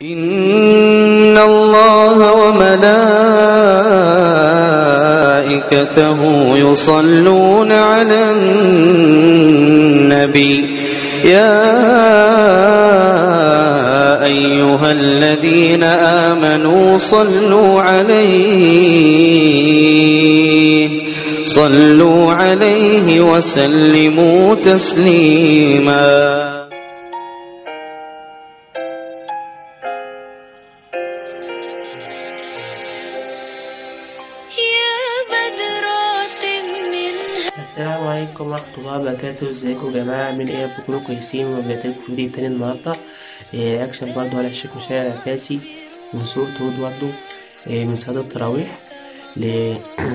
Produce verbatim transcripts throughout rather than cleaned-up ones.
إن الله وملائكته يصلون على النبي يا أيها الذين آمنوا صلوا عليه صلوا عليه وسلموا تسليما. السلام عليكم ورحمة الله وبركاته. ازيكم يا جماعة؟ عاملين ايه؟ بتكونوا كويسين؟ وبجيلكوا في فيديو تاني النهاردة إيه اكشن برضه على الشيخ مشاري العفاسي من سورة هود برضه إيه من صلاة التراويح ل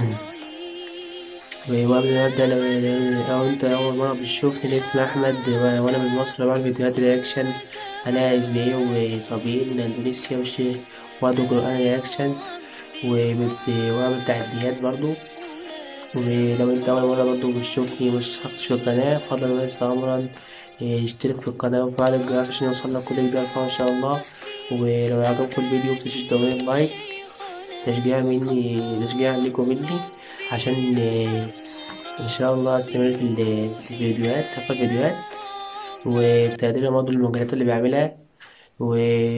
وقبل ما ابدأ لو لو انت اول مرة بتشوفني اسمي احمد وانا من مصر، بعمل فيديوهات رياكشن على اس بي اي وصابين من اندونيسيا وبرضه قرآن رياكشنز وبعمل تعديات برضه. ولو انت اول مرة برضو بتشوفني مش اشتركتش في القناة فضلا وليس امرا اشترك في القناة وفعل الجرس عشان يوصلك كل جديد ان شاء الله. ولو عجبكم الفيديو متنسوش تدعموني بلايك تشجيع مني تشجيع ليكم مني عشان ان شاء الله استمر في الفيديوهات في الفيديوهات وتقدير برضو المجالات اللي بعملها. و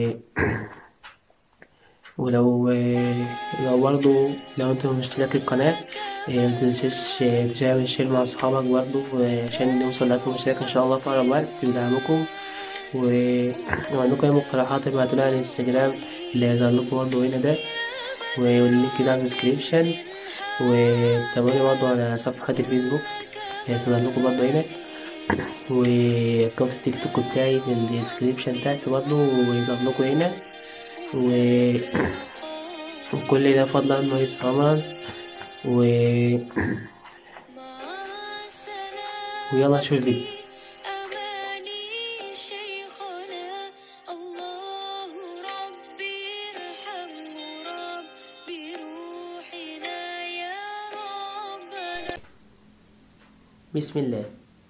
ولو لو برضو لو انت مشترك القناة متنساش تعمل شير مع اصحابك برضو عشان نوصل لألف مشترك ان شاء الله في اقرب وقت بدعمكم. وعندكم اي مقترحات ابعتولي على الانستجرام اللي هيظهر لكم برضو هنا ده واللينك ده في الديسكريبشن، وتابعوني برضو على صفحة الفيسبوك هيظهر لكم برضو هنا، واكونت التيك توك بتاعي في الديسكريبشن تحت برضو ويظهر لكم هنا. وكل ده فضلا وليس امرا. و... ويلا نشوف الفيديو. بسم الله.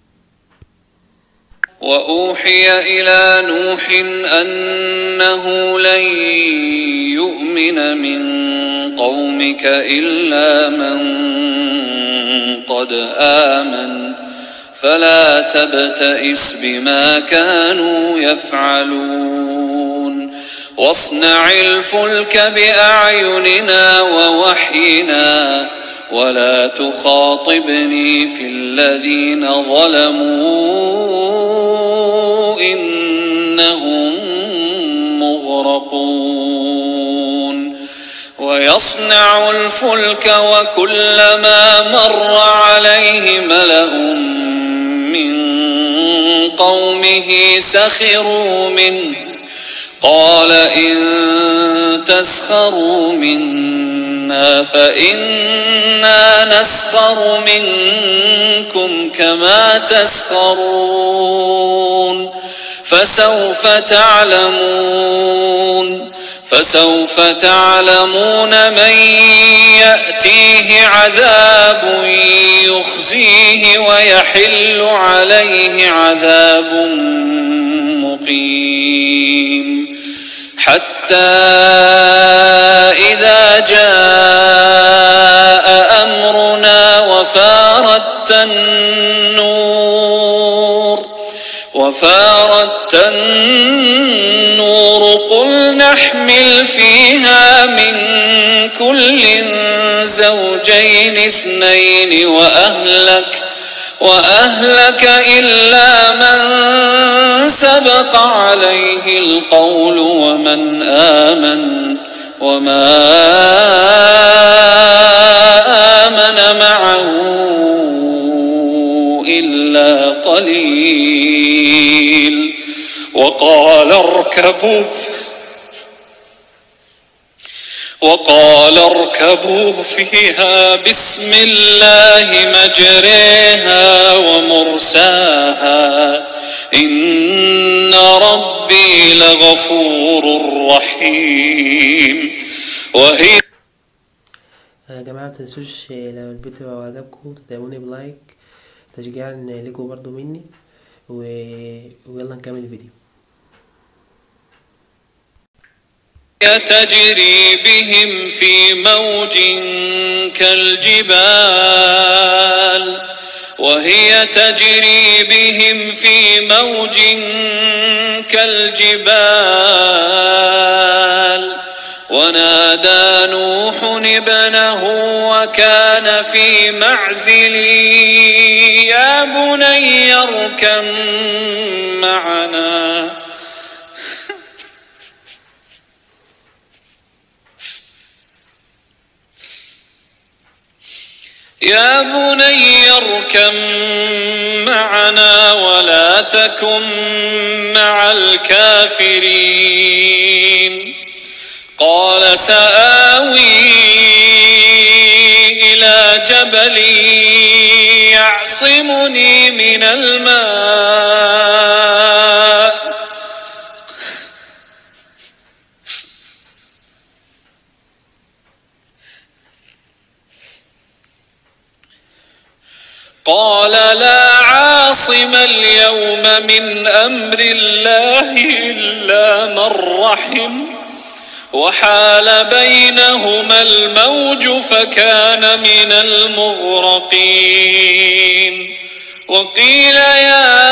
وأوحي إلى نوح أنه لن يؤمن من قومك إلا من قد آمن فلا تبتئس بما كانوا يفعلون واصنع الفلك بأعيننا ووحينا ولا تخاطبني في الذين ظلموا إنهم مغرقون. ويصنع الفلك وكلما مر عليه ملأ من قومه سخروا منه قال إن تسخروا منا فإنا نسخر منكم كما تسخرون فسوف تعلمون فسوف تعلمون من يأتيه عذاب يخزيه ويحل عليه عذاب مقيم. حتى إذا جاء أمرنا وفارت النور وفارت النور قل نحمل فيها من كل زوجين اثنين وأهلك وأهلك إلا من سبق عليه القول ومن آمن وما آمن معه إلا قليل. وقال اركبوا وقال اركبوا فيها بسم الله مجريها ومرساها إن ربي لغفور رحيم. وهي يا جماعة متنسوش لو الفيديو عجبكم تدعموني بلايك تشجيعا ليكم برضو مني و... ويلا نكمل الفيديو. تجري بهم في موج كالجبال وهي تجري بهم في موج كالجبال ونادى نوح ابنه وكان في معزل يا بني اركب معنا يا بني اركب معنا ولا تكن مع الكافرين قال سآوي إلى جبل يعصمني من الماء قال لا عاصم اليوم من أمر الله إلا من رحم وحال بينهما الموج فكان من المغرقين وقيل يا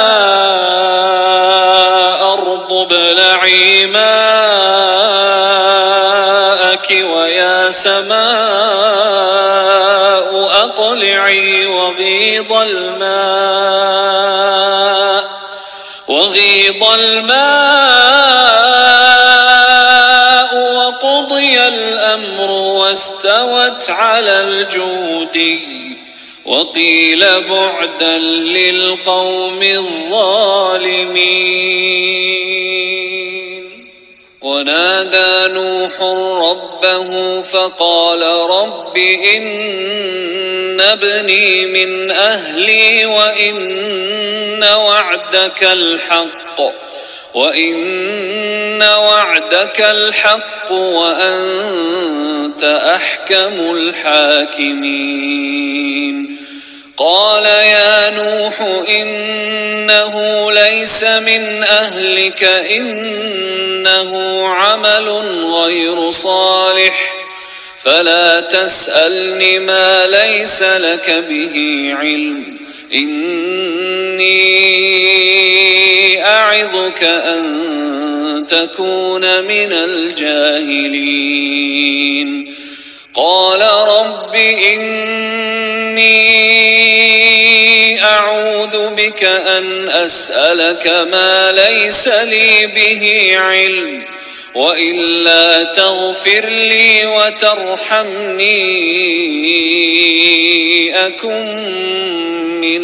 أرض ابلعي ماءك ويا سماء أقلعي وغيض الماء وغيض الماء وقضي الأمر واستوت على الجودي وقيل بعدا للقوم الظالمين ونادى نوح ربه فقال رب إن ابني من أهلي وإن وعدك الحق وإن وعدك الحق وأنت أحكم الحاكمين قال يا نوح إنه ليس من أهلك إنه عمل غير صالح فلا تسألني ما ليس لك به علم إني أعظك أن تكون من الجاهلين قال رب إني أعوذ بك أن أسألك ما ليس لي به علم وإلا تغفر لي وترحمني أكن من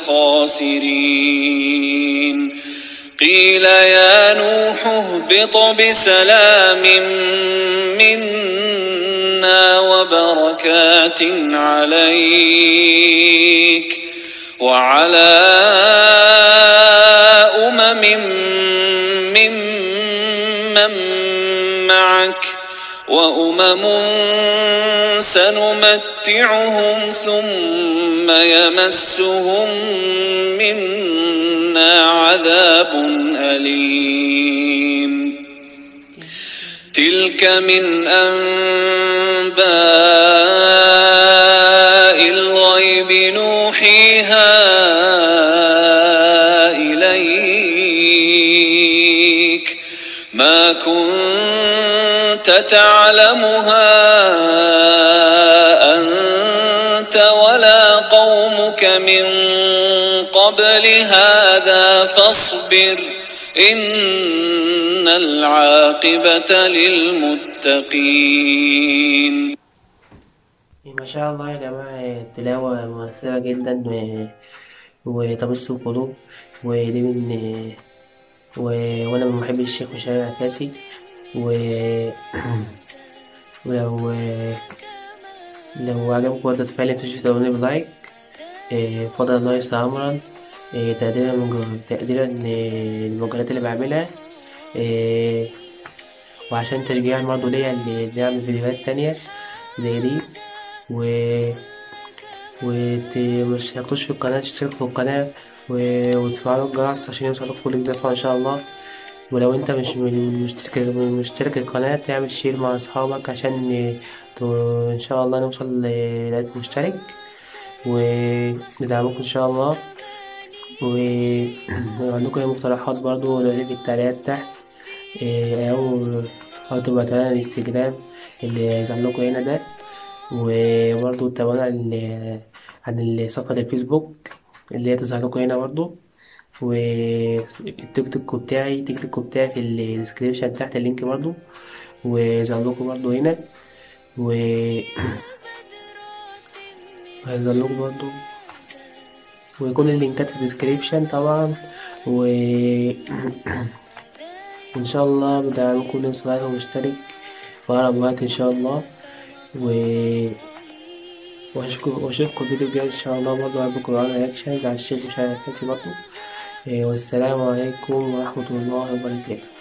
الخاسرين قيل يا نوح اهبط بسلام منا وبركات عليك وعلى أمم ممن معك وأمم سنمتعهم ثم يمسهم منا عذاب أليم تلك من أنباء الغيب نوحيها إليك ما كنت تعلمها أنت ولا قومك من قبل هذا فاصبر إن العاقبة للمتقين. ما شاء الله يا جماعة تلاوة مؤثرة جدا وتمس القلوب ودي من و... وأنا من محبي الشيخ مشاري العكاسي و... ولو لو عجبكم ردة فعل متنسوش تدعوني بلايك فضل الله يسعى أمرا تقديرا من تقديرا للمجهودات اللي بعملها وعشان تشجيعا برضه ليا اللي نعمل فيديوهات تانية زي دي و ومتشتركوش في القناة تشتركوا في القناة وتفعلوا الجرس عشان يوصلكوا كل جديد إن شاء الله. ولو انت مش من مشترك من مشترك القناة تعمل شير مع اصحابك عشان ي- تو- ان شاء الله نوصل لعدد مشترك وندعمكم ان شاء الله. ولو عندكم اي مقترحات برضو قولوا لي في التعليقات تحت، إيه، او او تبعتوا لنا الانستجرام اللي يظهر لكم هنا ده. وبرضو تابعونا عن عن صفحة الفيسبوك اللي هي تظهر لكم هنا برضو. والتيك توك بتاعي التيك توك بتاعي في الديسكريبشن تحت اللينك برضو، ويظهر لكم برضو هنا. و هيظهر لكم برضو ويكون اللينكات في الديسكريبشن طبعا. و... وإن شاء الله بدعمكم نوصل لايك ومشترك في أقرب وقت إن شاء الله. و وأشوفكم وأشوفكم فيديو جاي إن شاء الله برضه هعمل قرآن رياكشنز على الشيخ مش عارف برضه. والسلام عليكم ورحمة الله وبركاته.